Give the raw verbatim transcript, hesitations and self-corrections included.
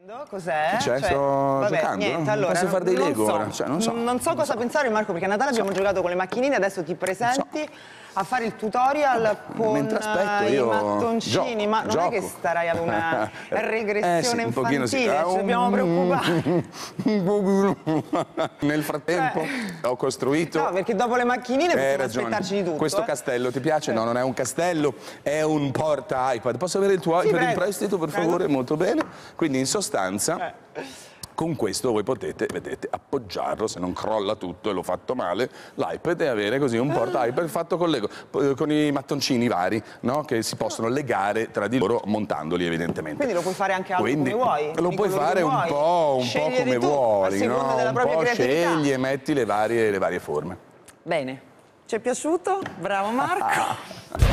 Cos'è? C'è? Cioè, Sto vabbè, giocando. niente, no? allora, Posso fare dei non Lego so, ora? Cioè, non so. non so cosa so. pensare, Marco, perché a Natale abbiamo so. giocato con le macchinine, adesso ti presenti a fare il tutorial Vabbè, con mentre aspetto i io mattoncini, gioco, ma non gioco. è che starai ad una regressione eh sì, un pochino infantile, sì. Ah, ci dobbiamo preoccupare. Nel frattempo Cioè, ho costruito... No, perché dopo le macchinine Hai possiamo ragione. aspettarci di tutto. Questo eh. castello ti piace? No, non è un castello, è un porta iPad. Posso avere il tuo Sì, iPad in prego. prestito, per Prego. favore? Molto bene. Quindi in sostanza... Eh. Con questo voi potete, vedete, appoggiarlo, se non crolla tutto e l'ho fatto male, l'iPad e avere così un porta iPad fatto con Lego, con i mattoncini vari, no? Che si possono legare tra di loro montandoli evidentemente. Quindi lo puoi fare anche altro Quindi, come vuoi. Lo di puoi colori fare che un vuoi. po', un po' Scegliere come tu, a vuoi, seconda no? della Un propria po' creatività. scegli e metti le varie, le varie forme. Bene, ci è piaciuto? Bravo Marco.